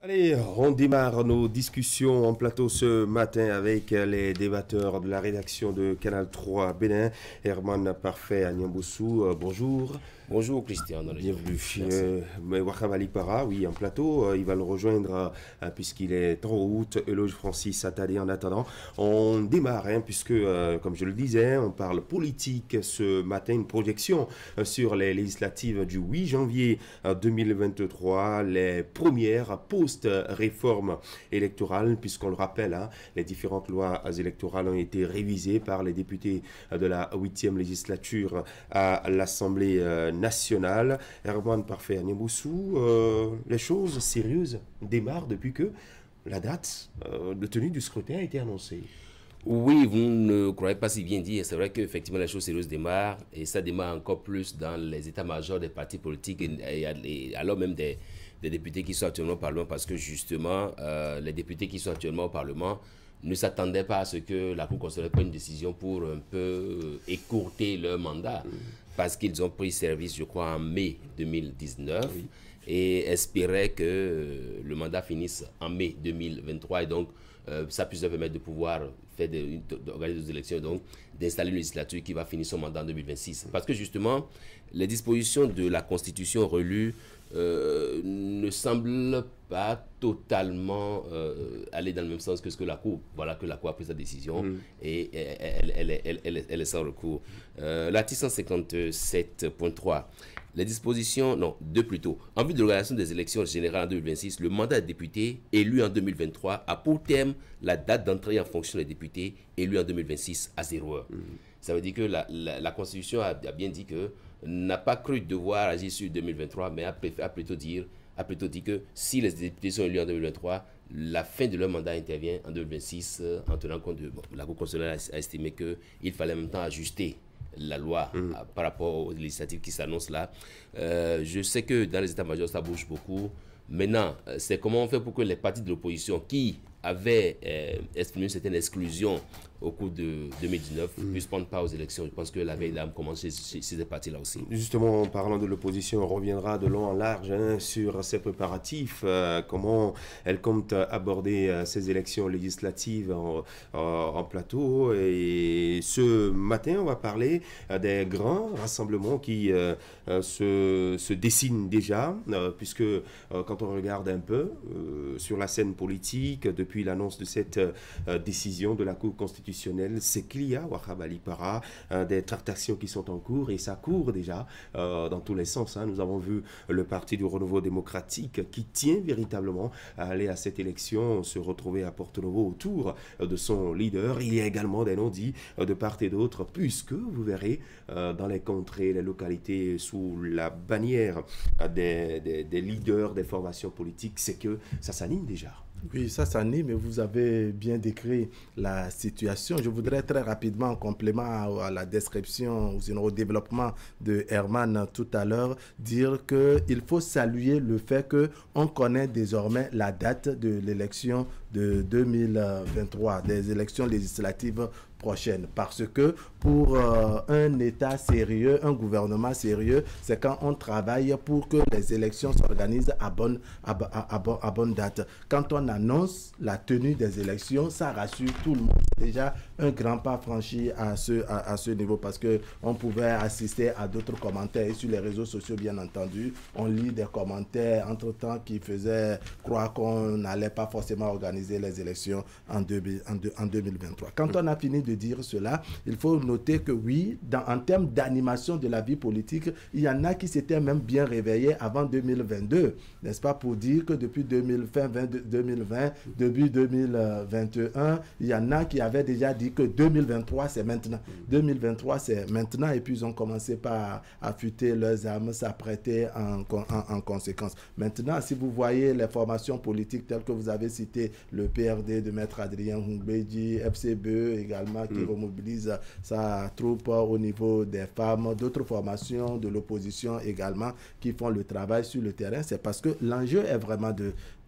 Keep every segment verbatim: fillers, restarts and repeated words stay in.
Allez, on démarre nos discussions en plateau ce matin avec les débatteurs de la rédaction de Canal trois Bénin, Herman Parfait à Niamboussou. Euh, bonjour. Bonjour Christian. Dans Bienvenue. Euh, mais Wakam Ali Para, oui, en plateau, euh, il va le rejoindre euh, puisqu'il est en route. Eloge Francis Attadé. En attendant, on démarre, hein, puisque, euh, comme je le disais, on parle politique ce matin, une projection euh, sur les législatives du huit janvier euh, deux mille vingt-trois, les premières post-réformes électorales, puisqu'on le rappelle, hein, les différentes lois électorales ont été révisées par les députés de la huitième législature à l'Assemblée euh, nationale. Herman Parfait à Niamboussou, euh, les choses sérieuses démarrent depuis que la date euh, de tenue du scrutin a été annoncée. Oui, vous ne croyez pas si bien dire. C'est vrai qu'effectivement, les choses sérieuses démarrent et ça démarre encore plus dans les états-majors des partis politiques et, et, et alors même des, des députés qui sont actuellement au Parlement parce que justement, euh, les députés qui sont actuellement au Parlement ne s'attendaient pas à ce que la Cour constitutionnelle prenne une décision pour un peu écourter leur mandat. Mmh. Parce qu'ils ont pris service, je crois, en mai deux mille dix-neuf, oui, et espéraient que le mandat finisse en mai deux mille vingt-trois, et donc euh, ça puisse leur permettre de pouvoir faire des, d'organiser des élections, donc d'installer une législature qui va finir son mandat en deux mille vingt-six. Parce que justement, les dispositions de la Constitution relue euh, ne semblent pas totalement euh, aller dans le même sens que ce que la Cour, voilà que la Cour a pris sa décision, mmh, et elle, elle, elle, elle, elle, elle est sans recours. Euh, L'article cent cinquante-sept point trois, les dispositions, non, deux plutôt. En vue de l'organisation des élections générales en deux mille vingt-six, le mandat des députés élu en deux mille vingt-trois a pour terme la date d'entrée en fonction des députés élus en deux mille vingt-six à zéro heure. Mmh. Ça veut dire que la, la, la Constitution a, a bien dit que n'a pas cru devoir agir sur deux mille vingt-trois, mais a, a plutôt dire a plutôt dit que si les députés sont élus en deux mille vingt-trois, la fin de leur mandat intervient en deux mille vingt-six, euh, en tenant compte de... Bon, la Cour constitutionnelle a, a estimé qu'il fallait en même temps ajuster la loi mmh. à, par rapport aux législatives qui s'annoncent là. Euh, je sais que dans les états-majors, ça bouge beaucoup. Maintenant, c'est comment on fait pour que les partis de l'opposition qui avaient euh, exprimé une certaine exclusion au cours de deux mille dix-neuf mmh. puissent prendre part aux élections. Je pense que la veille d'âme commence chez, chez, chez ces partis-là aussi. Justement, en parlant de l'opposition, on reviendra de long en large hein, sur ses préparatifs, euh, comment elle compte aborder euh, ces élections législatives en, en, en plateau. Et ce matin, on va parler euh, des grands rassemblements qui euh, euh, se, se dessinent déjà, euh, puisque euh, quand on regarde un peu euh, sur la scène politique, depuis l'annonce de cette euh, décision de la Cour constitutionnelle, c'est qu'il y a, Wakam Ali Para, euh, des tractations qui sont en cours et ça court déjà euh, dans tous les sens. Hein. Nous avons vu le Parti du Renouveau démocratique qui tient véritablement à aller à cette élection, se retrouver à Porto-Novo autour euh, de son leader. Il y a également des non-dits euh, de part et d'autre, puisque vous verrez euh, dans les contrées, les localités sous la bannière euh, des, des, des leaders des formations politiques, c'est que ça s'anime déjà. Oui, ça s'anime et vous avez bien décrit la situation. Je voudrais très rapidement, en complément à, à la description ou sinon au développement de Herman tout à l'heure, dire qu'il faut saluer le fait qu'on connaît désormais la date de l'élection de deux mille vingt-trois, des élections législatives prochaines. Parce que pour euh, un État sérieux, un gouvernement sérieux, c'est quand on travaille pour que les élections s'organisent à bonne, à, à, à, à bonne date. Quand on annonce la tenue des élections, ça rassure tout le monde. C'est déjà un grand pas franchi à ce, à, à ce niveau parce qu'on pouvait assister à d'autres commentaires et sur les réseaux sociaux, bien entendu. On lit des commentaires entre-temps qui faisaient croire qu'on n'allait pas forcément organiser les élections en, deux, en, deux, en deux mille vingt-trois. Quand on a fini de dire cela, il faut noter que oui, dans, en termes d'animation de la vie politique, il y en a qui s'étaient même bien réveillés avant deux mille vingt-deux, n'est-ce pas, pour dire que depuis deux mille vingt, deux mille vingt, début deux mille vingt et un, il y en a qui avaient déjà dit que deux mille vingt-trois c'est maintenant. deux mille vingt-trois c'est maintenant et puis ils ont commencé par affûter leurs armes, s'apprêter en, en, en conséquence. Maintenant, si vous voyez les formations politiques telles que vous avez cité, le P R D de Maître Adrien Hungbeji, F C B E également qui mm. remobilise sa troupe au niveau des femmes, d'autres formations de l'opposition également qui font le travail sur le terrain, c'est parce que l'enjeu est vraiment de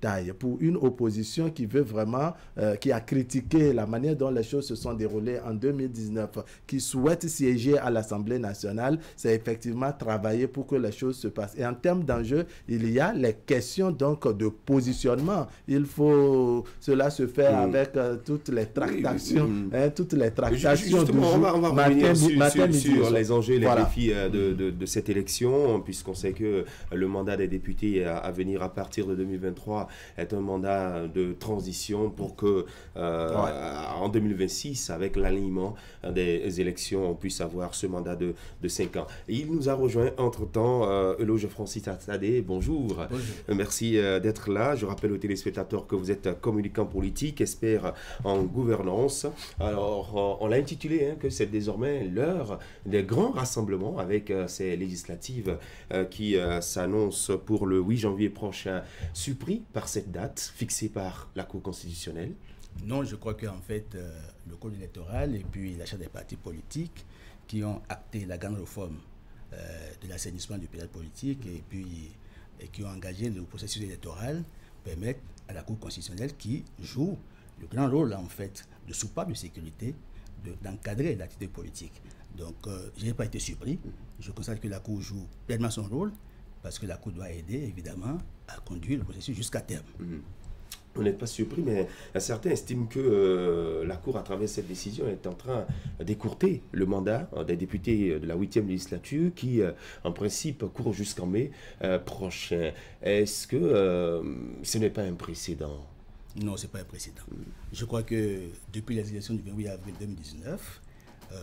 bataille pour une opposition qui veut vraiment, euh, qui a critiqué la manière dont les choses se sont déroulées en deux mille dix-neuf, qui souhaite siéger à l'Assemblée nationale, c'est effectivement travailler pour que les choses se passent. Et en termes d'enjeux, il y a les questions donc de positionnement. Il faut cela se faire mmh. avec euh, toutes les tractations, mmh. hein, toutes les tractations du jour, on va, on va matin, revenir sur, matin, sur, sur les enjeux et les voilà. défis euh, de, de, de cette élection, puisqu'on sait que le mandat des députés à, à venir à partir de deux mille vingt-trois est un mandat de transition pour que euh, ouais. en deux mille vingt-six, avec l'alignement des élections, on puisse avoir ce mandat de, de cinq ans. Et il nous a rejoint entre-temps, euh, Eloge Francis Atadé, bonjour. bonjour. Merci euh, d'être là. Je rappelle aux téléspectateurs que vous êtes communicant politique, expert en gouvernance. Alors, euh, on l'a intitulé hein, que c'est désormais l'heure des grands rassemblements avec euh, ces législatives euh, qui euh, s'annoncent pour le huit janvier prochain. Surpris par cette date fixée par la Cour constitutionnelle? Non, je crois qu'en fait, euh, le code électoral et puis l'achat des partis politiques qui ont acté la grande réforme euh, de l'assainissement du périmètre politique et puis et qui ont engagé le processus électoral permettent à la Cour constitutionnelle qui joue le grand rôle en fait de soupape de sécurité de, d'encadrer l'activité politique. Donc, euh, je n'ai pas été surpris. Je constate que la Cour joue pleinement son rôle parce que la Cour doit aider évidemment à conduire le processus jusqu'à terme. Mmh. On n'est pas surpris, mais certains estiment que euh, la Cour, à travers cette décision, est en train d'écourter le mandat euh, des députés de la huitième législature qui, euh, en principe, court jusqu'en mai euh, prochain. Est-ce que euh, ce n'est pas un précédent? Non, ce n'est pas un précédent. Mm. Je crois que depuis les élections du vingt-huit avril deux mille dix-neuf, euh,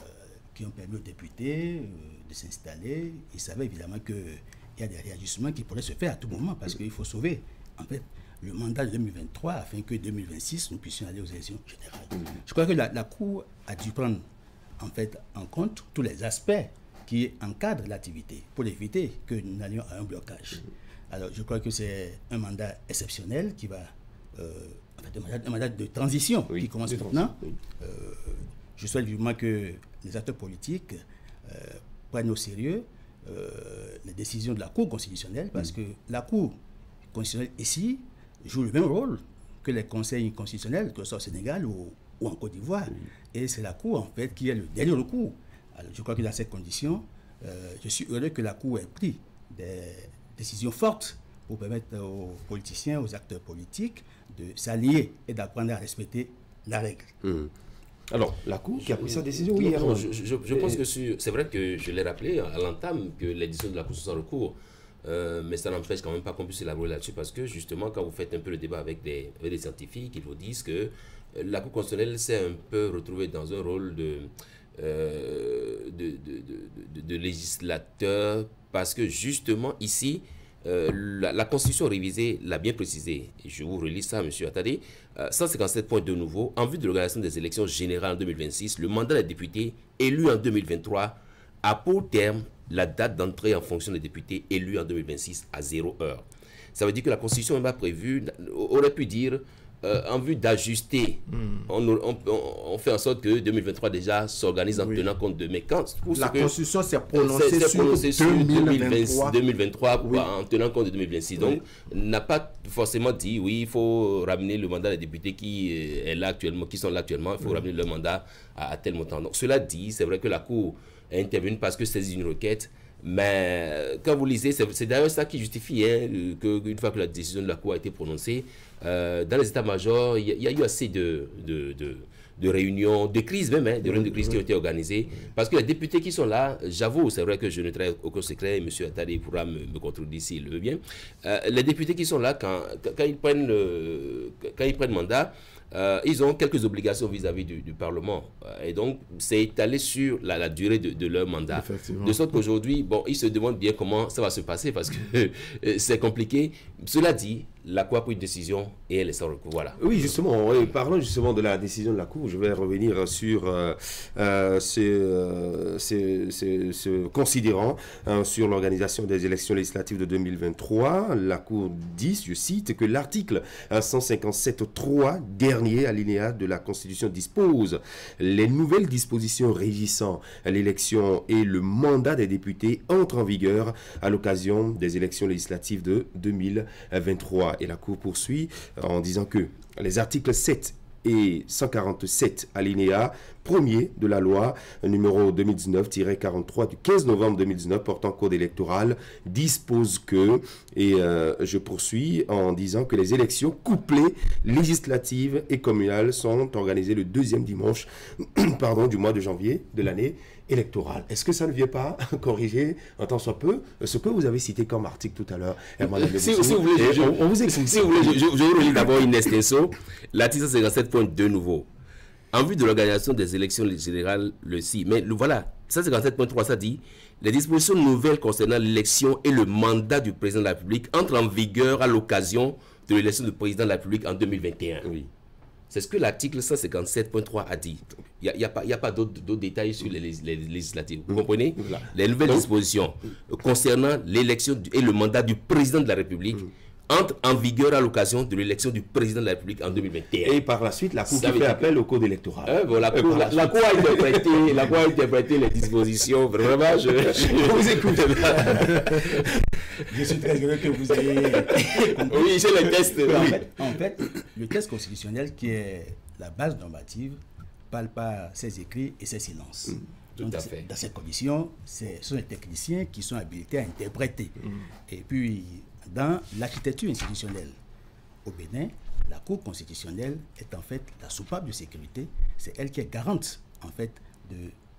qui ont permis aux députés euh, de s'installer, ils savaient évidemment qu'il y a des réajustements qui pourraient se faire à tout moment parce mm. qu'il faut sauver, en fait, le mandat de deux mille vingt-trois afin que deux mille vingt-six, nous puissions aller aux élections générales. Mmh. Je crois que la, la Cour a dû prendre en, fait, en compte tous les aspects qui encadrent l'activité pour éviter que nous n'allions à un blocage. Mmh. Alors, je crois que c'est un mandat exceptionnel qui va... Euh, en fait, un mandat, un mandat de transition oui, qui commence maintenant. Oui. Euh, je souhaite vivement que les acteurs politiques euh, prennent au sérieux euh, les décisions de la Cour constitutionnelle parce mmh. que la Cour constitutionnelle ici joue le même rôle que les conseils constitutionnels, que ce soit au Sénégal ou, ou en Côte d'Ivoire. Oui. Et c'est la Cour, en fait, qui est le dernier recours. Alors, je crois que dans ces conditions, euh, je suis heureux que la Cour ait pris des décisions fortes pour permettre aux politiciens, aux acteurs politiques de s'allier et d'apprendre à respecter la règle. Mmh. Alors, la Cour qui a pris sa décision oui, hier. Non, je, je, je pense que c'est vrai que je l'ai rappelé à l'entame que les décisions de la Cour sont sans recours. Euh, mais ça n'empêche quand même pas qu'on puisse élaborer là-dessus parce que justement quand vous faites un peu le débat avec des, avec des scientifiques, ils vous disent que la Cour constitutionnelle s'est un peu retrouvée dans un rôle de, euh, de, de, de, de, de législateur parce que justement ici euh, la, la Constitution révisée l'a bien précisé, et je vous relis ça, M. Atadé, euh, cent cinquante-sept points de nouveau, en vue de l'organisation des élections générales en deux mille vingt-six, le mandat des députés élus en deux mille vingt-trois a pour terme la date d'entrée en fonction des députés élus en deux mille vingt-six à zéro heure. Ça veut dire que la Constitution même a prévu, aurait pu dire, euh, en vue d'ajuster, mm. on, on, on fait en sorte que deux mille vingt-trois déjà s'organise en oui. tenant compte de... Mais quand... La Constitution s'est prononcée, prononcée sur, sur deux mille vingt-trois, deux mille vingt-trois oui. en tenant compte de deux mille vingt-six. Oui. Donc, n'a pas forcément dit, oui, il faut ramener le mandat des députés qui, est là actuellement, qui sont là actuellement, il faut oui. ramener leur mandat à, à tel montant. Donc, cela dit, c'est vrai que la Cour est intervenue parce que c'est une requête. Mais quand vous lisez, c'est d'ailleurs ça qui justifie hein, qu'une fois que la décision de la Cour a été prononcée, euh, dans les états-majors, il y, y a eu assez de, de, de, de réunions, de crises même, hein, de réunions de crises qui ont été organisées. Parce que les députés qui sont là, j'avoue, c'est vrai que je ne trahis aucun secret, et M. Atadé pourra me, me contredire s'il le veut bien. Euh, les députés qui sont là, quand, quand, ils, prennent, euh, quand ils prennent mandat, Euh, ils ont quelques obligations vis-à-vis du, du Parlement. Euh, et donc, c'est étalé sur la, la durée de, de leur mandat. De sorte qu'aujourd'hui, bon, ils se demandent bien comment ça va se passer parce que euh, c'est compliqué. Cela dit, la Cour a pris une décision et elle est sans recours. Voilà. Oui, justement, oui, parlons justement de la décision de la Cour. Je vais revenir sur euh, euh, ce, euh, ce, ce, ce considérant hein, sur l'organisation des élections législatives de deux mille vingt-trois. La Cour dit, je cite, que l'article cent cinquante-sept trois dernier alinéa de la Constitution dispose les nouvelles dispositions régissant l'élection et le mandat des députés entrent en vigueur à l'occasion des élections législatives de deux mille vingt-trois. trois. Et la Cour poursuit en disant que les articles sept et cent quarante-sept alinéa premier de la loi numéro deux mille dix-neuf tiret quarante-trois du quinze novembre deux mille dix-neuf portant code électoral dispose que, et euh, je poursuis en disant que les élections couplées législatives et communales sont organisées le deuxième dimanche pardon, du mois de janvier de l'année électorale. Est-ce que ça ne vient pas corriger en tant soit peu ce que vous avez cité comme article tout à l'heure? Si, si vous voulez, je, on, on vous explique. Si vous voulez, je, je, je vous relis d'abord une extension. L'article cent cinquante-sept point deux nouveau. En vue de l'organisation des élections générales, le S I. Mais le, voilà, cent cinquante-sept point trois, ça dit les dispositions nouvelles concernant l'élection et le mandat du président de la République entrent en vigueur à l'occasion de l'élection du président de la République en deux mille vingt et un. Oui. C'est ce que l'article cent cinquante-sept point trois a dit. Il n'y a, a, a pas d'autres détails sur les, les, les législatives. Vous comprenez? Voilà. Les nouvelles Donc, dispositions concernant l'élection et le mandat du président de la République entre en vigueur à l'occasion de l'élection du président de la République en deux mille vingt et un. Et par la suite, la Cour fait appel au code électoral. Euh, bon, la, cour, la, la, cour a interprété, la Cour a interprété les dispositions. Vraiment, je, je vous écoute. Je suis très heureux que vous ayez... Oui, c'est le test. En fait, en fait, le test constitutionnel qui est la base normative parle par ses écrits et ses silences. Mmh. Tout Donc, à fait. Dans ces conditions, ce sont les techniciens qui sont habilités à interpréter. Mmh. Et puis, dans l'architecture institutionnelle au Bénin, la Cour constitutionnelle est en fait la soupape de sécurité. C'est elle qui est garante, en fait, de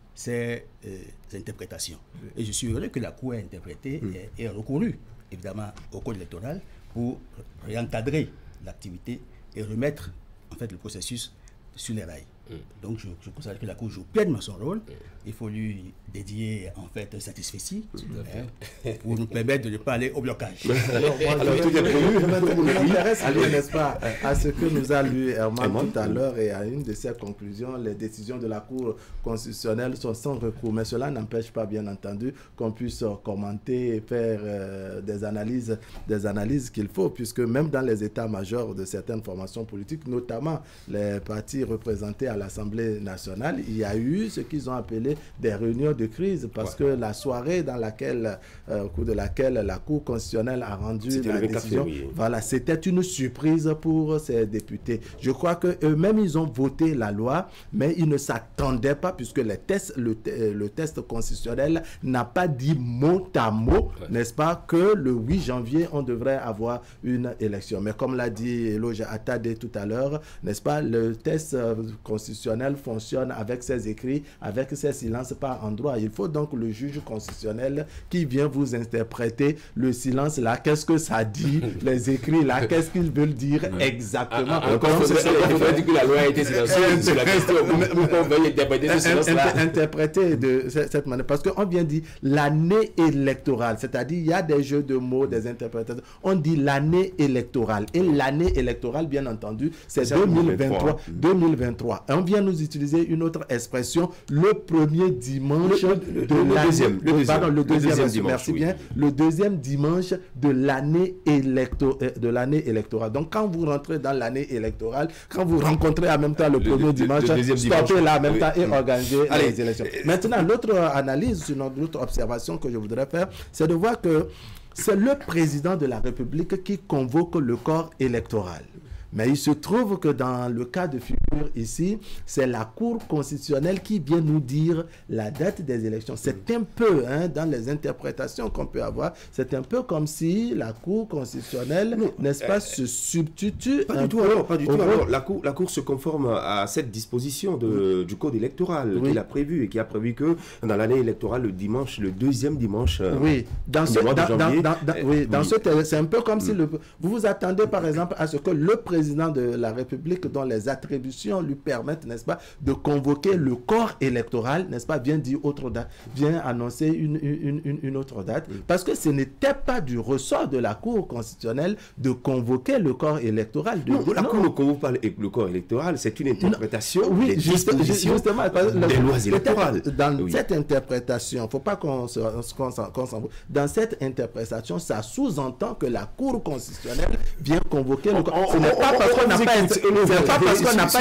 ces euh, interprétations. Et je suis heureux que la Cour ait interprété mmh. et ait recouru, évidemment, au code électoral pour réencadrer l'activité et remettre, en fait, le processus sur les rails. Mmh. Donc, je, je considère que la Cour joue pleinement son rôle. Mmh. Il faut lui dédier, en fait, un satisfecit hein, pour nous permettre de ne pas aller au blocage. Alors, moi, Alors, je, tout est prévu. Je m'intéresse, n'est-ce pas, à ce que nous a lu Herman tout à l'heure et à une de ses conclusions. Les décisions de la Cour constitutionnelle sont sans recours. Mais cela n'empêche pas, bien entendu, qu'on puisse commenter et faire euh, des analyses, des analyses qu'il faut, puisque même dans les états-majors de certaines formations politiques, notamment les partis représentés à l'Assemblée nationale, il y a eu ce qu'ils ont appelé des réunions de crise parce ouais. que la soirée dans laquelle, euh, au cours de laquelle la Cour constitutionnelle a rendu la décision, février. Voilà, c'était une surprise pour ces députés. Je crois qu'eux-mêmes, ils ont voté la loi, mais ils ne s'attendaient pas puisque les tests, le, le test constitutionnel n'a pas dit mot à mot, ouais. n'est-ce pas, que le huit janvier, on devrait avoir une élection. Mais comme l'a dit Eloge Attadé tout à l'heure, n'est-ce pas, le test constitutionnel fonctionne avec ses écrits, avec ses silences par endroit. Il faut donc le juge constitutionnel qui vient vous interpréter le silence là, qu'est-ce que ça dit, les écrits là, qu'est-ce qu'ils veulent dire exactement. Ah, ah, encore, il faudrait dire que la loi a été silencieuse sur la question. Vous pouvez interpréter ce silence-là. Interpréter de cette manière, parce qu'on vient dire l'année électorale, c'est-à-dire il y a des jeux de mots, des interprétations. On dit l'année électorale. Et l'année électorale, bien entendu, c'est deux mille vingt-trois. deux mille vingt-trois. Et on vient nous utiliser une autre expression, le premier dimanche le, le, de le, deuxième, le deuxième, pardon, le deuxième, le deuxième dimanche, merci oui. bien, le deuxième dimanche de l'année électo, de l'année électorale. Donc quand vous rentrez dans l'année électorale, quand vous rencontrez en même temps le, le premier le, dimanche, le stoppez dimanche. là en même oui. temps et organisez Allez. les élections. Maintenant, l'autre analyse, l'autre observation que je voudrais faire, c'est de voir que c'est le président de la République qui convoque le corps électoral. Mais il se trouve que dans le cas de figure ici, c'est la Cour constitutionnelle qui vient nous dire la date des élections. C'est un peu, hein, dans les interprétations qu'on peut avoir, c'est un peu comme si la Cour constitutionnelle, n'est-ce pas, euh, se substitue pas un du tout, alors, pas du tout. Alors, la, cour, la Cour se conforme à cette disposition de, oui. du Code électoral oui. qu'il a prévu et qui a prévu que dans l'année électorale, le dimanche, le deuxième dimanche oui. dans ce, mois de janvier, dans, dans, dans, oui, dans oui. ce c'est un peu comme mm. si le, vous vous attendez par exemple à ce que le président président de la République, dont les attributions lui permettent, n'est-ce pas, de convoquer le corps électoral, n'est-ce pas, vient dire autre date, vient annoncer une, une, une, une autre date, parce que ce n'était pas du ressort de la Cour constitutionnelle de convoquer le corps électoral. De, non, de, la non. Cour ne convoque pas le corps électoral, c'est une interprétation non, oui, des juste, dispositions justement, des lois électorales. Dans oui. cette interprétation, il ne faut pas qu'on se qu'on qu'on s'en dans cette interprétation, ça sous-entend que la Cour constitutionnelle vient convoquer le corps. Ce n'est pas parce qu'on n'a pas, pas, parce qu'on n'a pas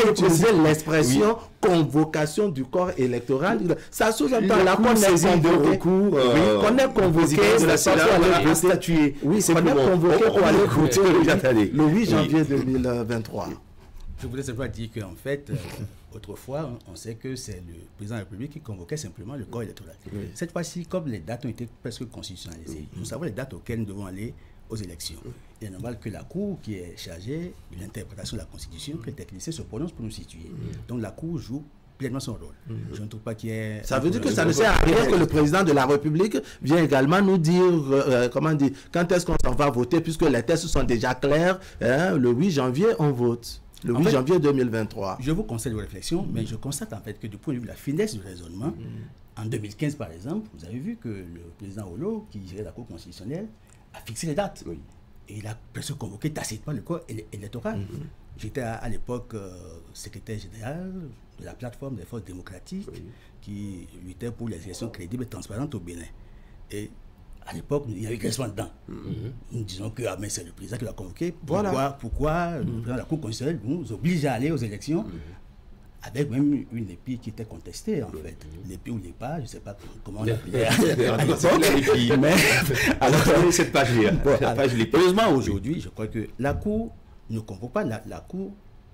utiliser l'expression oui. convocation du corps électoral. Ça sous-entend la Cour saisie de recours. Euh, qu'on est convoqué de la Sénat pour aller statuer. Oui, c'est qu'on est convoqué pour aller voter le huit janvier deux mille vingt-trois. Je voulais simplement dire qu'en fait, euh, autrefois, on sait que c'est le président de la République qui convoquait simplement le corps électoral. Oui. Cette fois-ci, comme les dates ont été presque constitutionnalisées, oui. nous savons les dates auxquelles nous devons aller aux élections. Oui. Il est normal que la Cour, qui est chargée de l'interprétation de la Constitution, que les techniciens se prononcent pour nous situer. Oui. Donc la Cour joue pleinement son rôle. Mmh. Je ne trouve pas qu'il y ait... Ça veut dire que ça ne sert à rien que le président de la République vienne également nous dire, euh, comment dire, quand est-ce qu'on s'en va voter, puisque les tests sont déjà clairs, hein, le huit janvier, on vote. Le huit janvier deux mille vingt-trois. Je vous conseille vos réflexions, mais je constate en fait que du point de vue de la finesse du raisonnement, mmh. en deux mille quinze par exemple, vous avez vu que le président Olo, qui gérait la Cour constitutionnelle, a fixé les dates. Oui. Et il a presque convoqué tacitement le corps électoral. Mmh. J'étais à, à l'époque euh, secrétaire général de la plateforme des forces démocratiques oui. qui luttait pour les élections crédibles et transparentes au Bénin. Et à l'époque, il y avait quinze dedans. Mm-hmm. Nous disons que ah, mais c'est le président qui l'a convoqué. Pourquoi, voilà. pourquoi mm-hmm. le président de la Cour constitutionnelle nous oblige à aller aux élections mm-hmm. avec même une épi qui était contestée, en mm-hmm. fait. L'épi ou l'épa, je ne sais pas comment on l'appelait à l'époque. Mais alors, cette page-là. Bon, page heureusement, aujourd'hui, je crois que la Cour ne convoque pas. La, la Cour,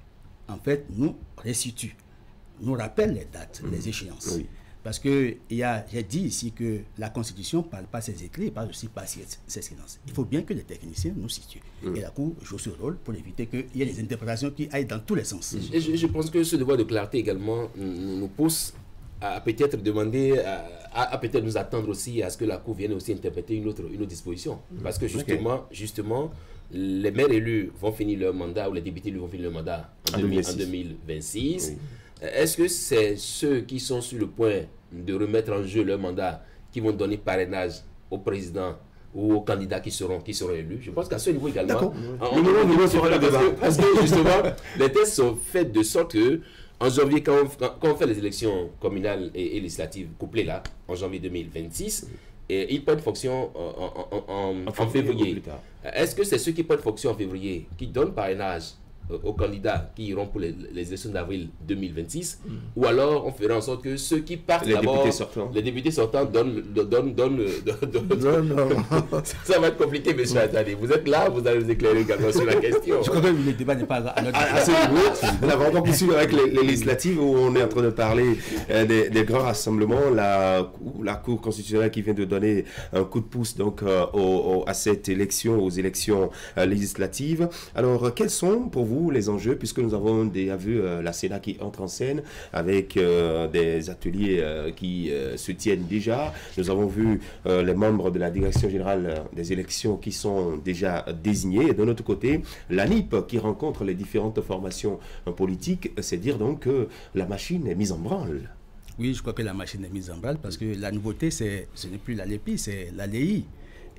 en fait, nous restitue, nous rappelle les dates, mm-hmm. les échéances. Oui. Parce que j'ai dit ici que la Constitution ne parle pas ses écrits, elle parle aussi pas ses, ses silences. Il faut bien que les techniciens nous situent. Mm. Et la Cour joue ce rôle pour éviter qu'il y ait des interprétations qui aillent dans tous les sens. Et je, je pense que ce devoir de clarté également nous, nous pousse à peut-être demander, à, à, à peut-être nous attendre aussi à ce que la Cour vienne aussi interpréter une autre, une autre disposition. Mm. Parce que justement, okay. justement, les maires élus vont finir leur mandat, ou les députés élus vont finir leur mandat en, en deux mille vingt-six. Oui. Est-ce que c'est ceux qui sont sur le point de remettre en jeu leur mandat qui vont donner parrainage au président ou aux candidats qui seront, qui seront élus? Je pense qu'à ce niveau également, on, on, on, on sera là parce, que, parce que justement, les tests sont faits de sorte que en janvier, quand on, quand, quand on fait les élections communales et, et législatives couplées là, en janvier deux mille vingt-six, et ils prennent fonction en, en, en, en, en février. Est-ce que c'est ceux qui prennent fonction en février qui donnent parrainage aux candidats qui iront pour les, les élections d'avril deux mille vingt-six, mm. ou alors on fera en sorte que ceux qui partent d'abord, les députés sortants donnent, donnent, donnent, donnent, donnent non, non. Ça va être compliqué, monsieur Attali. Vous êtes là, vous allez nous éclairer également sur la question. Je crois que le débat n'est pas à notre à, à ce niveau. On a vraiment plus avec les, les législatives où on est en train de parler euh, des, des grands rassemblements, la, la Cour constitutionnelle qui vient de donner un coup de pouce donc, euh, au, au, à cette élection, aux élections euh, législatives. Alors, quels sont pour vous les enjeux, puisque nous avons déjà vu euh, la Sénat qui entre en scène avec euh, des ateliers euh, qui euh, se tiennent déjà. Nous avons vu euh, les membres de la Direction générale des élections qui sont déjà désignés. Et de notre côté, l'A N I P qui rencontre les différentes formations euh, politiques. C'est dire donc que la machine est mise en branle. Oui, je crois que la machine est mise en branle parce que la nouveauté, c'est, ce n'est plus la L E P I, c'est la L E I.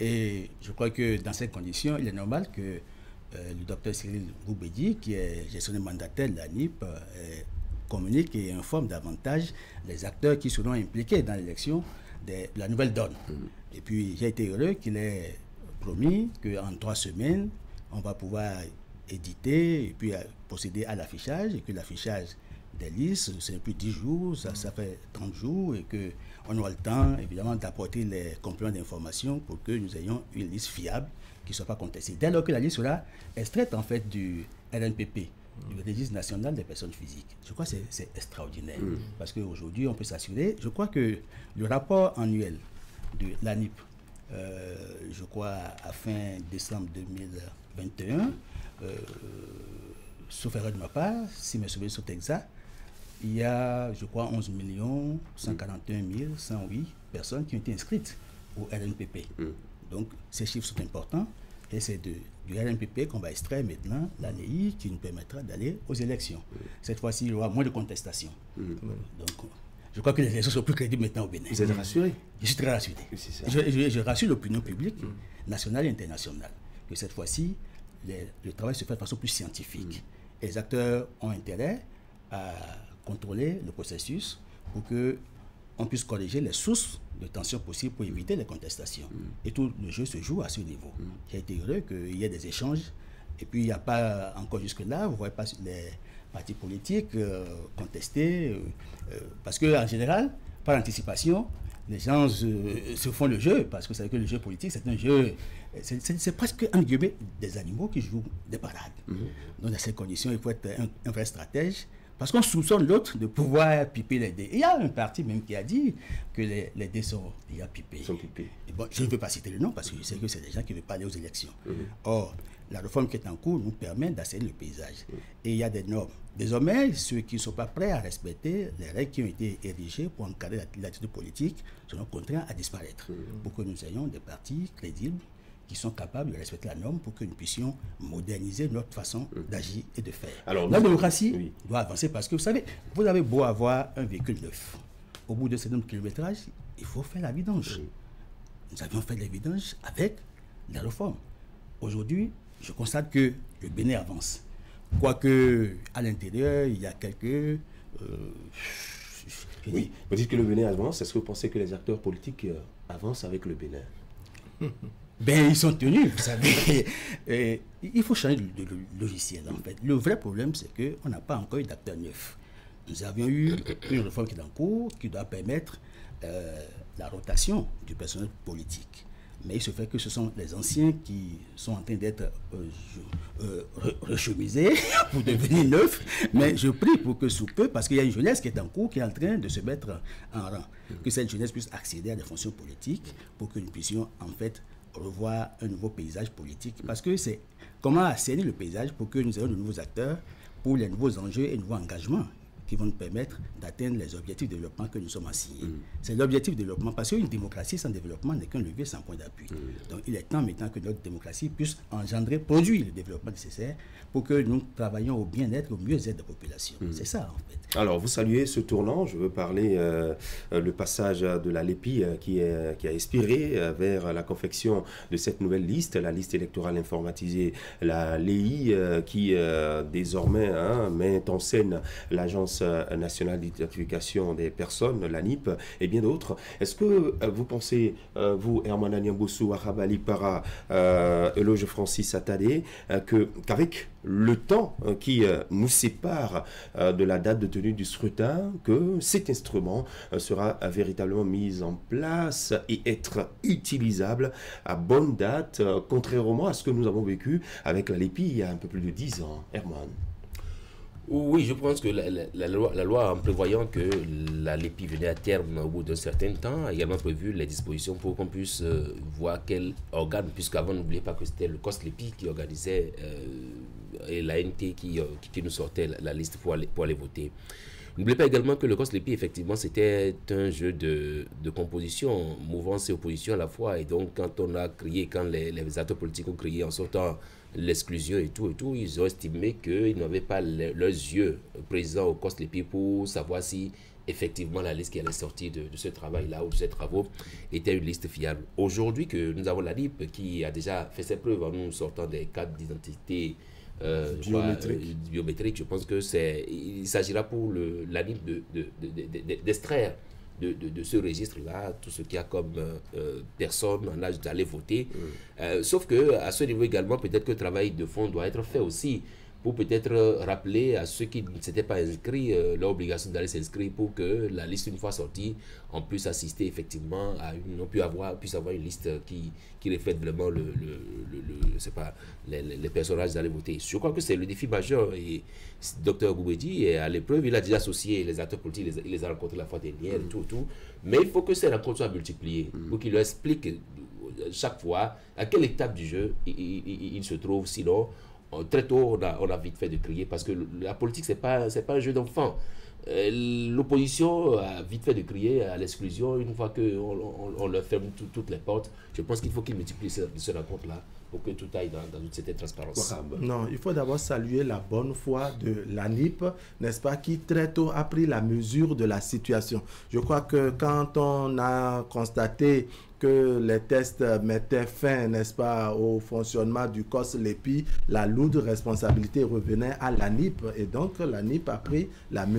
Et je crois que dans ces conditions, il est normal que Euh, le docteur Cyril Goubedi, qui est gestionnaire mandataire de la N I P, euh, communique et informe davantage les acteurs qui seront impliqués dans l'élection de la nouvelle donne. Mm. Et puis, j'ai été heureux qu'il ait promis qu'en trois semaines, on va pouvoir éditer et puis euh, procéder à l'affichage, et que l'affichage des listes, ce n'est plus dix jours, ça, ça fait trente jours, et qu'on aura le temps, évidemment, d'apporter les compléments d'information pour que nous ayons une liste fiable qui ne soit pas contestée. Dès lors que la liste sera extraite, en fait, du R N P P, du Registre national des personnes physiques. Je crois que c'est, c'est extraordinaire, mmh. parce qu'aujourd'hui, on peut s'assurer. Je crois que le rapport annuel de l'A N I P, euh, je crois, à fin décembre deux mille vingt et un, euh, sauf erreur de ma part, si mes souvenirs sont exacts, il y a, je crois, onze millions cent quarante et un mille cent huit personnes qui ont été inscrites au R N P P. Mmh. Donc, ces chiffres sont importants, et c'est de, du R N P P qu'on va extraire maintenant la L E I qui nous permettra d'aller aux élections. Mmh. Cette fois-ci, il y aura moins de contestations. Mmh. Donc, je crois que les élections sont plus crédibles maintenant au Bénin. Vous êtes rassuré? Je suis très rassuré. Je, je, je rassure l'opinion publique, mmh. nationale et internationale, que cette fois-ci, les, le travail se fait de façon plus scientifique. Mmh. Et les acteurs ont intérêt à contrôler le processus pour qu'on puisse corriger les sources de tensions possibles pour éviter les contestations. Mm. Et tout le jeu se joue à ce niveau. Mm. J'ai été heureux qu'il y ait des échanges, et puis il n'y a pas encore jusque-là, vous ne voyez pas les, partis politiques euh, contestés, euh, euh, parce qu'en général, par anticipation, les gens euh, se font le jeu, parce que vous savez que le jeu politique, c'est un jeu, c'est presque, en guillemets, des animaux qui jouent des parades. Mm-hmm. Donc, dans ces conditions, il faut être un, un vrai stratège, parce qu'on soupçonne l'autre de pouvoir piper les dés. Il y a un parti même qui a dit que les, les dés sont déjà pipés. Sont pipés. Et bon, je ne veux pas citer le nom, parce que je sais que c'est des gens qui ne veulent pas aller aux élections. Mm-hmm. Or, la réforme qui est en cours nous permet d'assainir le paysage. Mm-hmm. Et il y a des normes. Désormais, ceux qui ne sont pas prêts à respecter les règles qui ont été érigées pour encadrer l'attitude politique seront contraints à disparaître. Mmh. Pour que nous ayons des partis crédibles qui sont capables de respecter la norme pour que nous puissions moderniser notre façon mmh. d'agir et de faire. Alors, la démocratie oui. doit avancer parce que, vous savez, vous avez beau avoir un véhicule neuf. Au bout de ce nombre de kilométrages, il faut faire la vidange. Mmh. Nous avions fait la vidange avec la réforme. Aujourd'hui, je constate que le Bénin avance. Quoique, à l'intérieur, il y a quelques... Euh, oui, vous dites que le Bénin avance. Est-ce que vous pensez que les acteurs politiques euh, avancent avec le Bénin? Ben, ils sont tenus, vous savez. Et, il faut changer de, de, de logiciel, en fait. Le vrai problème, c'est qu'on n'a pas encore eu d'acteurs neufs. Nous avions eu une réforme qui est en cours, qui doit permettre euh, la rotation du personnel politique. Mais il se fait que ce sont les anciens qui sont en train d'être euh, euh, rechemisés pour devenir neufs. Mais je prie pour que sous peu, parce qu'il y a une jeunesse qui est en cours, qui est en train de se mettre en rang. Que cette jeunesse puisse accéder à des fonctions politiques pour que nous puissions en fait revoir un nouveau paysage politique. Parce que c'est comment assainir le paysage pour que nous ayons de nouveaux acteurs pour les nouveaux enjeux et nouveaux engagements qui vont nous permettre d'atteindre les objectifs de développement que nous sommes assignés. Mmh. C'est l'objectif de développement, parce qu'une démocratie sans développement n'est qu'un levier sans point d'appui. Mmh. Donc il est temps maintenant que notre démocratie puisse engendrer, produire le développement nécessaire pour que nous travaillions au bien-être, au mieux-être des populations. Mmh. C'est ça, en fait. Alors, vous saluez ce tournant. Je veux parler euh, le passage de la Lépi euh, qui, est, qui a inspiré euh, vers la confection de cette nouvelle liste, la liste électorale informatisée, la L E I, euh, qui euh, désormais hein, met en scène l'agence nationale d'identification des personnes, l'A N I P, et bien d'autres. Est-ce que euh, vous pensez, euh, vous, Herman Anyamboussou, Arabali Para, euh, Eloge Francis Atadé, euh, que, qu'avec le temps euh, qui euh, nous sépare euh, de la date de tenue du scrutin, que cet instrument euh, sera euh, véritablement mis en place et être utilisable à bonne date, euh, contrairement à ce que nous avons vécu avec la Lépi il y a un peu plus de dix ans. Herman. Oui, je pense que la, la, la, loi, la loi, en prévoyant que la Lépi venait à terme au bout d'un certain temps, a également prévu les dispositions pour qu'on puisse euh, voir quel organe, puisqu'avant, n'oubliez pas que c'était le C O S Lépi qui organisait euh, et la N T qui, euh, qui, qui nous sortait la, la liste pour aller, pour aller voter. N'oubliez pas également que le C O S Lépi, effectivement, c'était un jeu de, de composition, mouvance et opposition à la fois. Et donc, quand on a crié, quand les, les acteurs politiques ont crié en sortant l'exclusion et tout et tout, ils ont estimé qu'ils n'avaient pas le, leurs yeux présents au C O S Lépi pour savoir si effectivement la liste qui allait sortir de, de ce travail-là ou de ces travaux était une liste fiable. Aujourd'hui que nous avons la L I P qui a déjà fait ses preuves en nous sortant des cartes d'identité euh, biométrique. Crois, euh, biométrique, je pense que c'est, il s'agira pour le, la L I P de, de, de, de, de, d'extraire De, de, de ce registre-là, tout ce qu'il y a comme euh, personnes en âge d'aller voter. Mmh. Euh, sauf qu'à ce niveau également, peut-être que le travail de fond doit être fait aussi pour peut-être rappeler à ceux qui ne s'étaient pas inscrits euh, leur obligation d'aller s'inscrire pour que la liste, une fois sortie, on puisse assister effectivement à une, on puisse avoir, puisse avoir une liste qui, qui reflète vraiment le, le, le, le c'est pas, les, les personnages d'aller voter. Je crois que c'est le défi majeur et Docteur Goubedi est à l'épreuve, il a déjà associé les acteurs politiques, il les, il les a rencontrés la fois dernière, mmh. et tout, tout, mais il faut que ces rencontres soient multipliées mmh. pour qu'il leur explique chaque fois à quelle étape du jeu il, il, il, il se trouve, sinon très tôt, on a, on a vite fait de crier parce que la politique, ce n'est pas, c'est pas un jeu d'enfant. Euh, l'opposition a vite fait de crier à l'exclusion une fois qu'on on, on leur ferme tout, toutes les portes. Je pense qu'il faut qu'ils multiplient ce, ce rencontre-là pour que tout aille dans, dans toute cette transparence. Non, il faut d'abord saluer la bonne foi de l'A N I P, n'est-ce pas, qui très tôt a pris la mesure de la situation. Je crois que quand on a constaté que les tests mettaient fin, n'est-ce pas, au fonctionnement du C O S Lépi, la lourde responsabilité revenait à l'A N I P. Et donc, l'A N I P a pris la mesure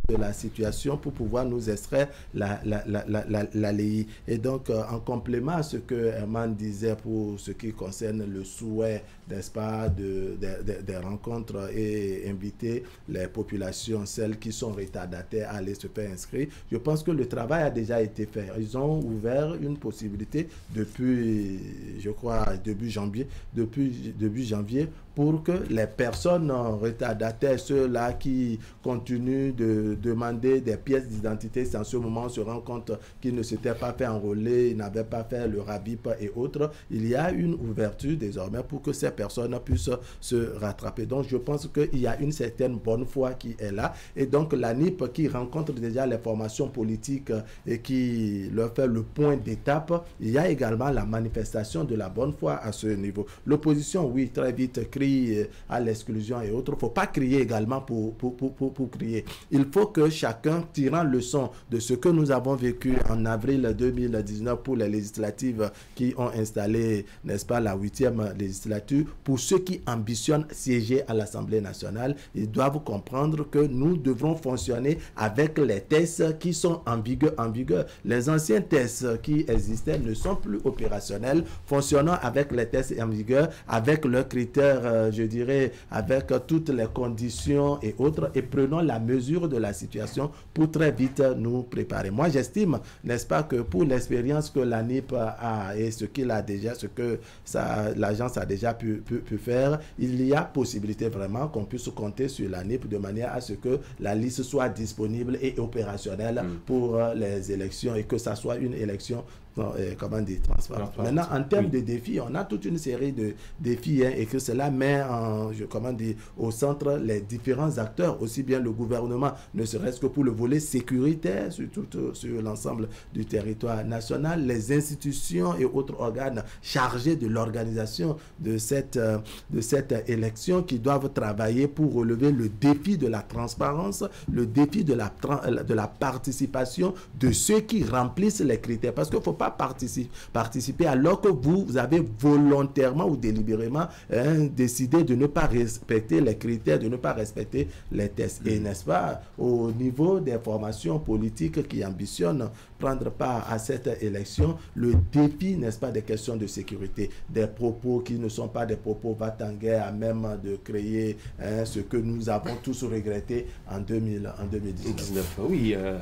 de la situation pour pouvoir nous extraire la, la, la, la, la, la L E I. Et donc, euh, en complément à ce que Herman disait pour ce qui concerne le souhait, n'est-ce pas, de, de, de, des rencontres et inviter les populations, celles qui sont retardataires, à aller se faire inscrire, je pense que le travail a déjà été fait. Ils ont ouvert une possibilité depuis, je crois, début janvier, depuis début janvier, pour que les personnes retardataires, ceux-là qui continuent de demander des pièces d'identité, en ce moment on se rend compte qu'ils ne s'étaient pas fait enrôler, ils n'avaient pas fait le RABIP et autres, il y a une ouverture désormais pour que ces personnes puissent se rattraper. Donc je pense qu'il y a une certaine bonne foi qui est là, et donc la N I P qui rencontre déjà les formations politiques et qui leur fait le point d'étape, il y a également la manifestation de la bonne foi à ce niveau. L'opposition, oui, très vite crie à l'exclusion et autres. Il ne faut pas crier également pour, pour, pour, pour, pour crier. Il faut que chacun, tirant leçon de ce que nous avons vécu en avril deux mille dix-neuf pour les législatives qui ont installé, n'est-ce pas, la huitième législature, pour ceux qui ambitionnent siéger à l'Assemblée nationale, ils doivent comprendre que nous devrons fonctionner avec les tests qui sont en vigueur. En vigueur. Les anciens tests qui existaient ne sont plus opérationnels. Fonctionnons avec les tests en vigueur, avec leurs critères, euh, je dirais, avec toutes les conditions et autres, et prenons la mesure de la situation pour très vite nous préparer. Moi, j'estime, n'est-ce pas, que pour l'expérience que la N I P a et ce qu'il a déjà, ce que l'agence a déjà pu, pu, pu faire, il y a possibilité vraiment qu'on puisse compter sur la N I P de manière à ce que la liste soit disponible et opérationnelle mmh. pour euh, les élections, et que ça soit une élection Euh, comment dire, transparente. Maintenant, en termes oui. de défis, on a toute une série de défis, hein, et que cela met en, je, comment dire, au centre les différents acteurs, aussi bien le gouvernement, ne serait-ce que pour le volet sécuritaire sur, tout, sur l'ensemble du territoire national, les institutions et autres organes chargés de l'organisation de cette, euh, de cette élection qui doivent travailler pour relever le défi de la transparence, le défi de la, de la participation de ceux qui remplissent les critères. Parce qu'il ne faut pas participer, participer alors que vous, vous avez volontairement ou délibérément hein, décidé de ne pas respecter les critères, de ne pas respecter les tests. Et n'est-ce pas, au niveau des formations politiques qui ambitionnent prendre part à cette élection, le défi, n'est-ce pas, des questions de sécurité, des propos qui ne sont pas des propos va-t-en-guerre à même de créer hein, ce que nous avons tous regretté en, deux mille, en deux mille dix-neuf. Oui, euh,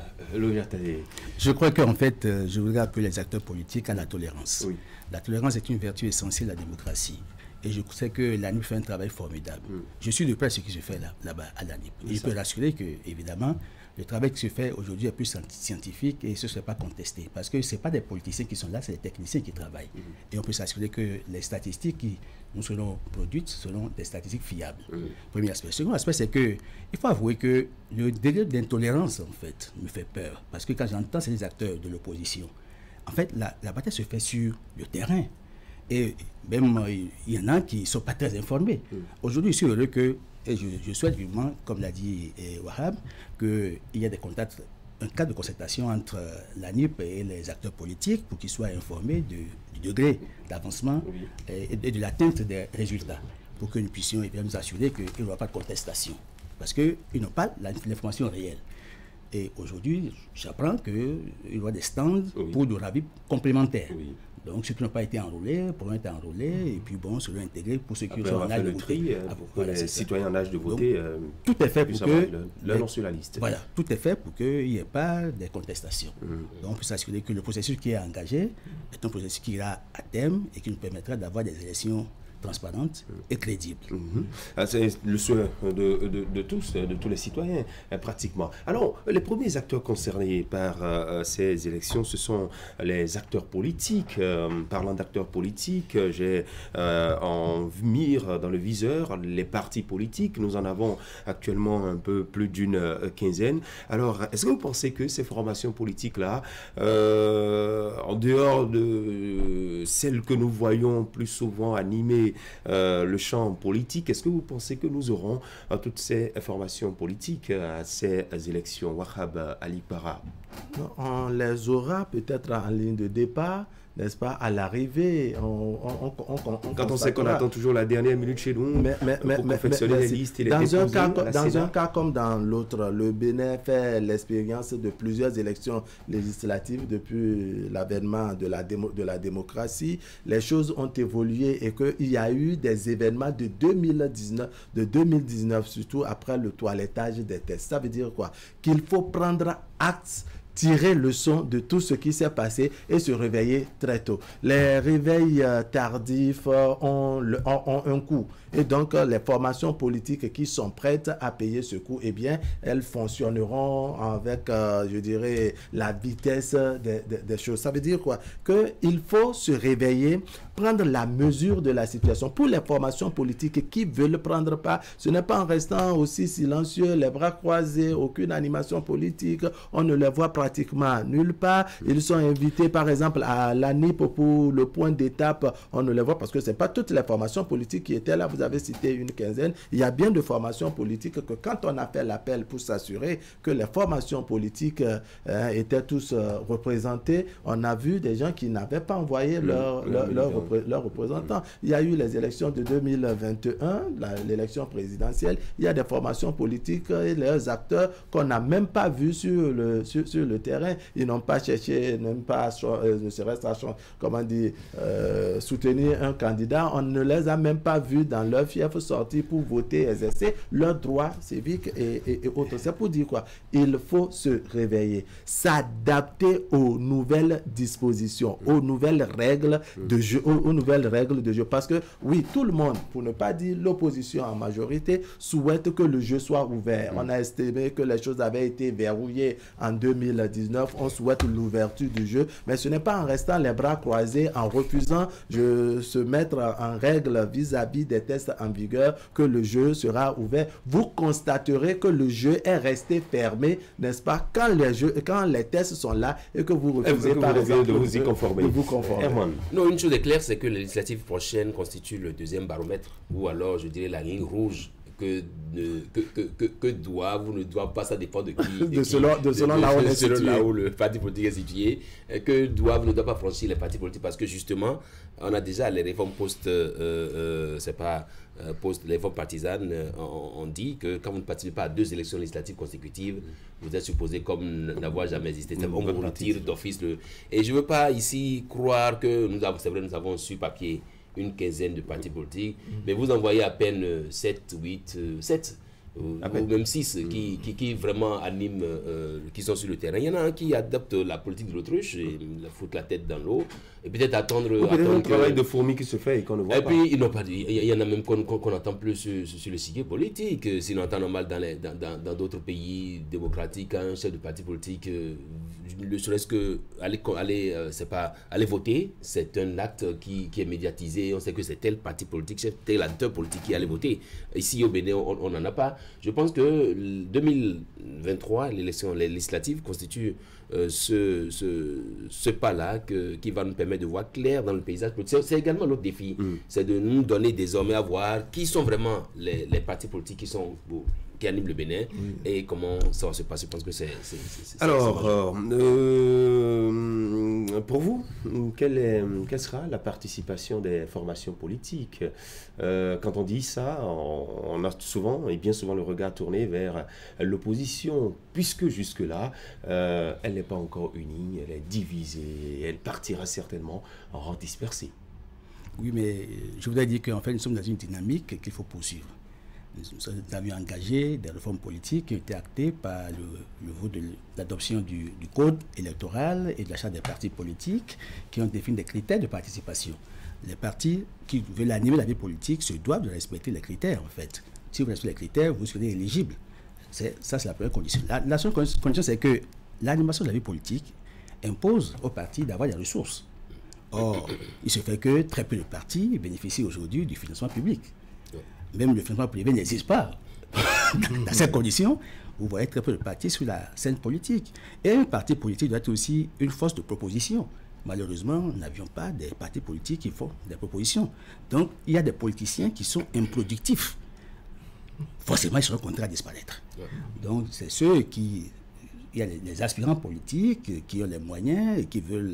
je crois qu'en fait, euh, je voudrais appeler les acteurs politiques à la tolérance. Oui. La tolérance est une vertu essentielle de la démocratie. Et je sais que l'A N I P fait un travail formidable. Mm. Je suis de près ce qui se fait là, là-bas à l'A N I P. Et je peux rassurer que, évidemment, le travail qui se fait aujourd'hui est plus scientifique et ce ne serait pas contesté. Parce que ce n'est pas des politiciens qui sont là, c'est des techniciens qui travaillent. Mm. Et on peut s'assurer que les statistiques qui nous seront produites seront des statistiques fiables. Mm. Premier aspect. Second aspect, c'est qu'il faut avouer que le degré d'intolérance, en fait, me fait peur. Parce que quand j'entends ces acteurs de l'opposition, en fait, la, la bataille se fait sur le terrain. Et même, il y en a qui ne sont pas très informés. Mm. Aujourd'hui, je suis heureux que, et je, je souhaite vivement, comme l'a dit eh, Wahab, qu'il y ait des contacts, un cadre de concertation entre l'A N I P et les acteurs politiques pour qu'ils soient informés de, du degré d'avancement oui. et, et de l'atteinte des résultats, pour que nous puissions eh bien, nous assurer qu'il n'y aura pas de contestation. Parce qu'ils n'ont pas l'information réelle. Et aujourd'hui, j'apprends qu'il y aura des stands oui. pour du RABIP complémentaire. Oui. Donc, ceux qui n'ont pas été enrôlés pourront être enrôlés mmh. et puis bon, seront intégrés pour ceux qui Après, sont en âge de voter. Tri, euh, pour voilà, que les citoyens en âge de voter Donc, euh, tout est fait pour que le nom sur la liste. Voilà, tout est fait pour qu'il n'y ait pas de contestation. Mmh. Donc, on peut s'assurer que le processus qui est engagé est un processus qui ira à terme et qui nous permettra d'avoir des élections transparente et crédible. Mmh. Ah, c'est le souhait de, de, de tous, de tous les citoyens, euh, pratiquement. Alors, les premiers acteurs concernés par euh, ces élections, ce sont les acteurs politiques. Euh, parlant d'acteurs politiques, j'ai euh, en mire dans le viseur les partis politiques. Nous en avons actuellement un peu plus d'une euh, quinzaine. Alors, est-ce que vous pensez que ces formations politiques-là, euh, en dehors de euh, celles que nous voyons plus souvent animées Euh, le champ politique, est-ce que vous pensez que nous aurons euh, toutes ces formations politiques à ces élections? Wahab Ali Para. On les aura peut-être en ligne de départ, n'est-ce pas, à l'arrivée, on, on, on, on, on quand on sait qu'on attend toujours la dernière minute chez nous mais, mais, pour mais, confectionner mais, les listes et les dans déposer, un cas, dans Sénat. un cas comme dans l'autre, le Bénin fait l'expérience de plusieurs élections législatives depuis l'avènement de la, démo, de la démocratie. Les choses ont évolué et qu'il y a eu des événements de deux mille dix-neuf, de deux mille dix-neuf, surtout après le toilettage des tests. Ça veut dire quoi? Qu'il faut prendre acte, tirer leçon de tout ce qui s'est passé et se réveiller très tôt. Les réveils euh, tardifs euh, ont, le, ont, ont un coût. Et donc, euh, les formations politiques qui sont prêtes à payer ce coût, eh bien, elles fonctionneront avec, euh, je dirais, la vitesse des, des, des choses. Ça veut dire quoi? Qu'il faut se réveiller, prendre la mesure de la situation. Pour les formations politiques qui veulent prendre part, ce n'est pas en restant aussi silencieux, les bras croisés, aucune animation politique, on ne les voit pratiquement nulle part. Ils sont invités, par exemple, à l'A N I P pour le point d'étape, on ne les voit parce que ce n'est pas toutes les formations politiques qui étaient là. Vous avez cité une quinzaine. Il y a bien de formations politiques que quand on a fait l'appel pour s'assurer que les formations politiques euh, étaient tous euh, représentées, on a vu des gens qui n'avaient pas envoyé leur, leur, leur, leurs représentants. Il y a eu les élections de deux mille vingt et un, l'élection présidentielle. Il y a des formations politiques et leurs acteurs qu'on n'a même pas vus sur le, sur, sur le terrain. Ils n'ont pas cherché, même pas, euh, ne serait-ce à, comment dire, euh, soutenir un candidat. On ne les a même pas vus dans leur fief sortir pour voter, exercer leurs droits civiques et, et, et autres. C'est pour dire quoi? Il faut se réveiller, s'adapter aux nouvelles dispositions, aux nouvelles règles de jeu, aux, aux nouvelles règles de jeu. Parce que oui, tout le monde, pour ne pas dire l'opposition en majorité, souhaite que le jeu soit ouvert. On a estimé que les choses avaient été verrouillées en deux mille dix-neuf. On souhaite l'ouverture du jeu, mais ce n'est pas en restant les bras croisés, en refusant de se mettre en règle vis-à-vis des tests en vigueur que le jeu sera ouvert. Vous constaterez que le jeu est resté fermé, n'est-ce pas, quand les jeux, quand les tests sont là et que vous refusez que par vous exemple de vous y conformer. De vous conformer. Herman. Non, une chose est claire, c'est que les législatives prochaines constituent le deuxième baromètre, ou alors je dirais la ligne rouge que, ne, que, que, que, que doivent ou ne doivent pas, ça dépend de qui. de, de, selon, de, de selon là où, de, est selon situé. là où le parti politique est situé, que doivent ne doivent pas franchir les partis politiques, parce que justement, on a déjà les réformes post, euh, euh, c'est pas euh, post les réformes partisanes, euh, on, on dit que quand vous ne participez pas à deux élections législatives consécutives, vous êtes supposé comme n'avoir jamais existé. Mmh, on vous retire d'office le. Et je veux pas ici croire que nous avons, c'est vrai, nous avons sur papier une quinzaine de partis politiques, mmh. mais vous en voyez à peine sept, huit, sept. Ou même six qui, qui, qui vraiment animent, euh, qui sont sur le terrain. Il y en a un qui adopte la politique de l'autruche et la foutre la tête dans l'eau et peut-être attendre. Ou peut-être un travail que... de fourmi qui se fait et qu'on ne voit et pas. Et puis, ils n'ont pas dit, il y en a même qu'on qu'on n'entend plus sur, sur le signe politique. Sinon, on entend normal dans les, dans, dans, dans d'autres pays démocratiques, un chef de parti politique, euh, ne serait-ce que aller, aller, euh, c'est pas, aller voter, c'est un acte qui, qui est médiatisé. On sait que c'est tel parti politique, c'est tel acteur politique qui allait voter. Ici, au Bénin, on n'en a pas. Je pense que deux mille vingt-trois, l'élection législative constitue euh, ce, ce, ce pas-là qui va nous permettre de voir clair dans le paysage politique. C'est également l'autre défi, mm. c'est de nous donner désormais à voir qui sont vraiment les, les partis politiques qui sont... Bon, qui anime le Bénin, oui. Et comment ça va se passer. Je pense que c'est... Alors, euh, pour vous, quelle, est, quelle sera la participation des formations politiques? euh, Quand on dit ça, on, on a souvent, et bien souvent, le regard tourné vers l'opposition, puisque jusque-là, euh, elle n'est pas encore unie, elle est divisée, elle partira certainement en rang dispersé. Oui, mais je voudrais dire qu'en fait, nous sommes dans une dynamique qu'il faut poursuivre. Nous avions engagé des réformes politiques qui ont été actées par le, le vote de l'adoption du, du code électoral et de la charte des partis politiques qui ont défini des critères de participation. Les partis qui veulent animer la vie politique se doivent de respecter les critères, en fait. Si vous respectez les critères, vous serez éligible. Ça, c'est la première condition. La, la seconde condition, c'est que l'animation de la vie politique impose aux partis d'avoir des ressources. Or, il se fait que très peu de partis bénéficient aujourd'hui du financement public. Même le financement privé n'existe pas. Dans ces conditions, vous voyez très peu de partis sur la scène politique. Et un parti politique doit être aussi une force de proposition. Malheureusement, nous n'avions pas des partis politiques qui font des propositions. Donc, il y a des politiciens qui sont improductifs. Forcément, ils seront contraints à disparaître. Donc, c'est ceux qui... Il y a les aspirants politiques qui ont les moyens et qui veulent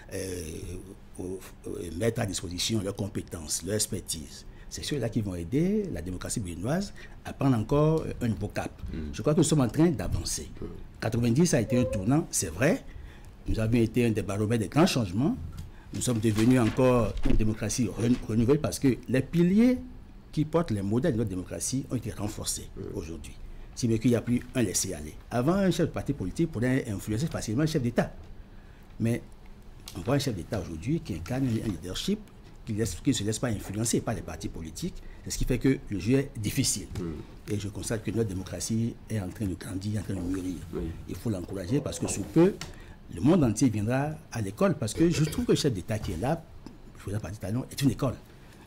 euh, au, au, mettre à disposition leurs compétences, leur expertise. C'est ceux-là qui vont aider la démocratie béninoise à prendre encore un nouveau cap. Mm. Je crois que nous sommes en train d'avancer. Mm. quatre-vingt-dix a été un tournant, c'est vrai. Nous avions été un des baromètres des grands changements. Nous sommes devenus encore une démocratie renouvelée parce que les piliers qui portent les modèles de notre démocratie ont été renforcés mm. aujourd'hui. Si bien qu'il n'y a plus un laisser-aller. Avant, un chef de parti politique pourrait influencer facilement un chef d'État. Mais on voit un chef d'État aujourd'hui qui incarne un leadership qui ne se laisse pas influencer par les partis politiques, c'est ce qui fait que le jeu est difficile. Mm. Et je constate que notre démocratie est en train de grandir, en train de mûrir. Oui. Il faut l'encourager parce que sous peu, le monde entier viendra à l'école parce que je trouve que le chef d'État qui est là, je faisais partie talon, est une école.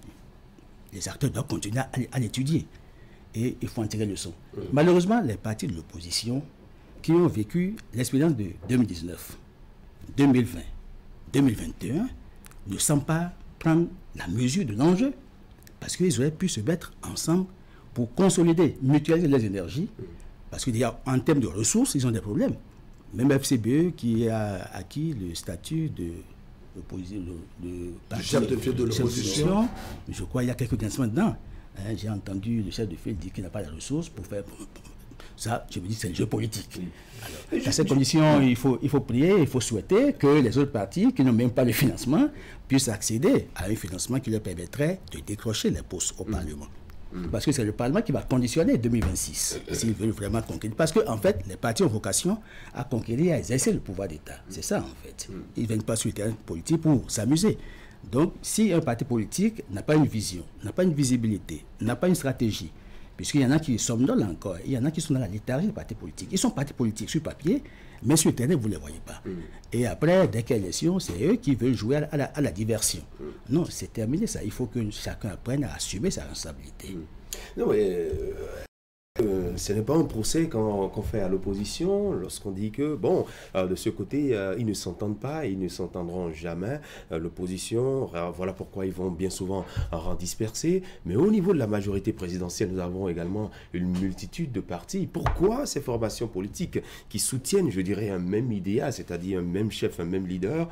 Les acteurs doivent continuer à, à l'étudier et il faut en tirer le leçon. Mm. Malheureusement, les partis de l'opposition qui ont vécu l'expérience de deux mille dix-neuf, deux mille vingt, deux mille vingt et un ne semblent pas prendre la mesure de l'enjeu parce qu'ils auraient pu se mettre ensemble pour consolider, mutualiser les énergies parce que déjà en termes de ressources, ils ont des problèmes. Même F C B E qui a acquis le statut de, de, de, de chef de file de l'opposition, je crois qu'il y a quelques instants dedans. Hein, j'ai entendu le chef de file dire qu'il n'a pas les ressources pour faire... Ça, je me dis, c'est le jeu politique. Alors, dans ces conditions, il faut, il faut prier, il faut souhaiter que les autres partis qui n'ont même pas le financement puissent accéder à un financement qui leur permettrait de décrocher les postes au mmh. Parlement. Mmh. Parce que c'est le Parlement qui va conditionner deux mille vingt-six, s'ils veulent vraiment conquérir. Parce qu'en en fait, les partis ont vocation à conquérir, à exercer le pouvoir d'État. C'est ça, en fait. Mmh. Ils ne viennent pas sur le terrain politique pour s'amuser. Donc, si un parti politique n'a pas une vision, n'a pas une visibilité, n'a pas une stratégie, puisqu'il y en a qui somnolent encore, il y en a qui sont dans la léthargie des partis politiques. Ils sont partis politiques sur papier, mais sur le terrain, vous ne les voyez pas. Mm. Et après, dès qu'il y a l'élection, c'est eux qui veulent jouer à la, à la diversion. Mm. Non, c'est terminé ça. Il faut que chacun apprenne à assumer sa responsabilité. Mm. Non, mais... Euh... Euh, ce n'est pas un procès qu'on qu'on fait à l'opposition lorsqu'on dit que, bon, euh, de ce côté, euh, ils ne s'entendent pas, ils ne s'entendront jamais. Euh, l'opposition, euh, voilà pourquoi ils vont bien souvent en rang dispersé. Mais au niveau de la majorité présidentielle, nous avons également une multitude de partis. Pourquoi ces formations politiques qui soutiennent, je dirais, un même idéal, c'est-à-dire un même chef, un même leader,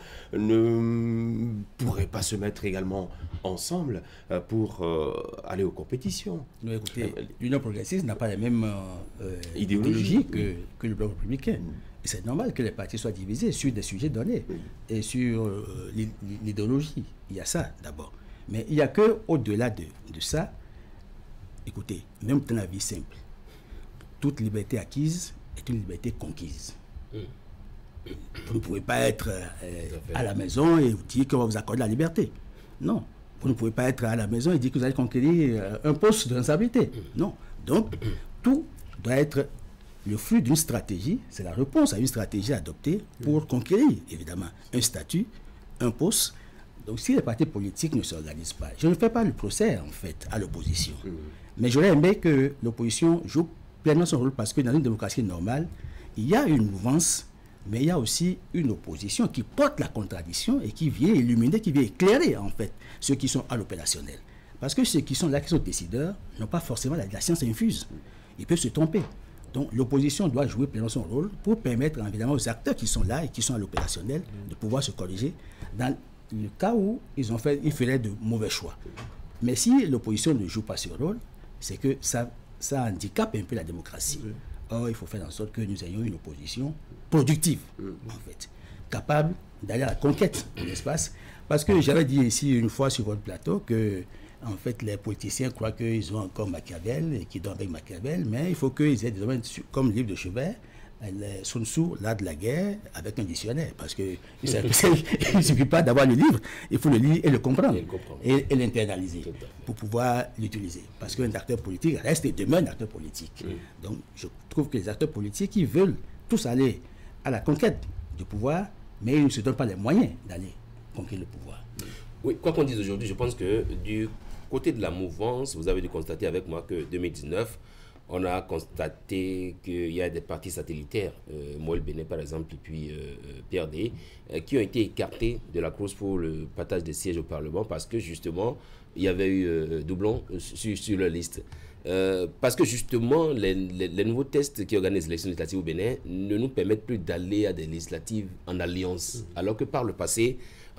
ne pourraient pas se mettre également ensemble euh, pour euh, aller aux compétitions? Non, écoutez, l'Union progressiste n'a pas la même euh, idéologie que, que le bloc républicain. Mm. C'est normal que les partis soient divisés sur des sujets donnés mm. et sur euh, l'idéologie. Il y a ça d'abord. Mais il n'y a qu'au-delà de, de ça, écoutez, même dans la vie simple, toute liberté acquise est une liberté conquise. Mm. Vous ne pouvez pas être euh, à la maison et vous dire qu'on va vous accorder la liberté. Non. Vous ne pouvez pas être à la maison et dire que vous allez conquérir euh, un poste de responsabilité. Non. Donc, tout doit être le fruit d'une stratégie, c'est la réponse à une stratégie adoptée pour conquérir, évidemment, un statut, un poste. Donc, si les partis politiques ne s'organisent pas, je ne fais pas le procès, en fait, à l'opposition. Mmh. Mais j'aurais aimé que l'opposition joue pleinement son rôle parce que dans une démocratie normale, il y a une mouvance, mais il y a aussi une opposition qui porte la contradiction et qui vient illuminer, qui vient éclairer, en fait, ceux qui sont à l'opérationnel. Parce que ceux qui sont là, qui sont décideurs, n'ont pas forcément la, la science infuse. Ils peuvent se tromper. Donc l'opposition doit jouer pleinement son rôle pour permettre évidemment aux acteurs qui sont là et qui sont à l'opérationnel de pouvoir se corriger dans le cas où ils ont fait, ils feraient de mauvais choix. Mais si l'opposition ne joue pas ce rôle, c'est que ça, ça handicape un peu la démocratie. Or, il faut faire en sorte que nous ayons une opposition productive, en fait, capable d'aller à la conquête de l'espace. Parce que j'avais dit ici une fois sur votre plateau que en fait, les politiciens croient qu'ils ont encore Machiavel et qu'ils dorment avec Machiavel, mais il faut qu'ils aient des domaines comme le livre de chevet, Sun Tzu, l'art de la guerre, avec un dictionnaire. Parce qu'il ne suffit pas d'avoir le livre, il faut le lire et le comprendre, et, et, et l'internaliser pour pouvoir l'utiliser. Parce qu'un acteur politique reste et demeure un acteur politique. Oui. Donc, je trouve que les acteurs politiques, ils veulent tous aller à la conquête du pouvoir, mais ils ne se donnent pas les moyens d'aller conquérir le pouvoir. Oui, quoi qu'on dise aujourd'hui, je pense que du côté de la mouvance, vous avez dû constater avec moi que deux mille dix-neuf, on a constaté qu'il y a des partis satellitaires, euh, Moël Bénet par exemple, et puis euh, P R D, euh, qui ont été écartés de la course pour le partage des sièges au Parlement parce que justement, il y avait eu euh, doublon sur, sur leur liste. Euh, parce que justement, les, les, les nouveaux tests qui organisent l'élection législative au Bénin ne nous permettent plus d'aller à des législatives en alliance. Mmh. Alors que par le passé,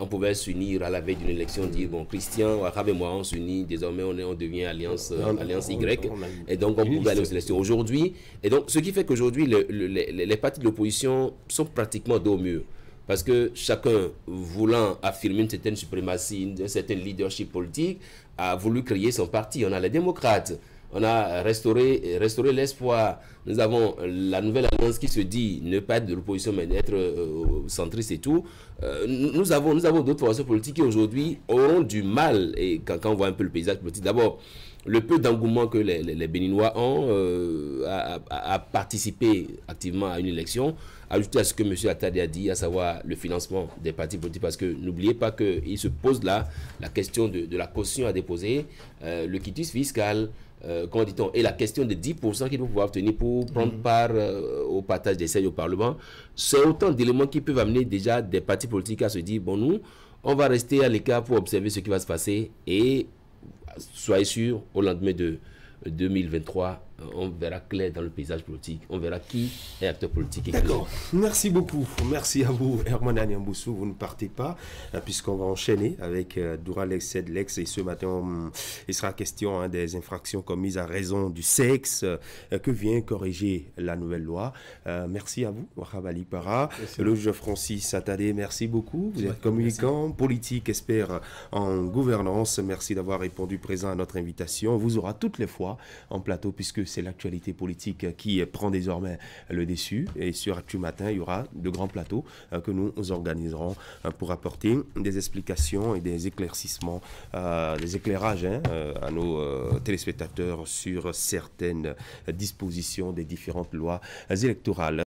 on pouvait s'unir à la veille d'une élection, dire, bon, Christian, Wahab et moi, on s'unit, désormais on, est, on devient Alliance, euh, Alliance Y, et donc on pouvait aller aux élections. Aujourd'hui, et donc ce qui fait qu'aujourd'hui, le, le, les, les partis de l'opposition sont pratiquement dos au mur. Parce que chacun, voulant affirmer une certaine suprématie, un certain leadership politique, a voulu créer son parti. On a les démocrates, on a restauré, restauré l'espoir. Nous avons la nouvelle alliance qui se dit ne pas être de l'opposition, mais d'être euh, centriste et tout. Euh, nous avons, nous avons d'autres formations politiques qui aujourd'hui auront du mal, et quand, quand on voit un peu le paysage politique, d'abord, le peu d'engouement que les, les, les Béninois ont euh, à, à, à participer activement à une élection, ajouté à ce que M. Attadi a dit, à savoir le financement des partis politiques, parce que n'oubliez pas qu'il se pose là la question de, de la caution à déposer, euh, le quitus fiscal, euh, comment dit-on, et la question de dix pour cent qu'il faut pouvoir obtenir pour prendre mmh. part euh, au partage des sièges au Parlement. C'est autant d'éléments qui peuvent amener déjà des partis politiques à se dire, bon, nous, on va rester à l'écart pour observer ce qui va se passer, et soyez sûr, au lendemain de deux mille vingt-trois, on verra clair dans le paysage politique. On verra qui est acteur politique. D'accord. Merci beaucoup. Merci à vous, Herman Anyamboussou. Vous ne partez pas, puisqu'on va enchaîner avec euh, Doura Sedlex. Et ce matin, on, il sera question hein, des infractions commises à raison du sexe euh, que vient corriger la nouvelle loi. Euh, merci à vous, Wahab Ali Para. Le juge Francis Attadi, merci beaucoup. Vous êtes communicant, merci. Politique, expert en gouvernance. Merci d'avoir répondu présent à notre invitation. On vous aura toutes les fois en plateau, puisque c'est l'actualité politique qui prend désormais le dessus. Et sur Actu Matin, il y aura de grands plateaux que nous organiserons pour apporter des explications et des éclaircissements, euh, des éclairages hein, à nos euh, téléspectateurs sur certaines dispositions des différentes lois électorales.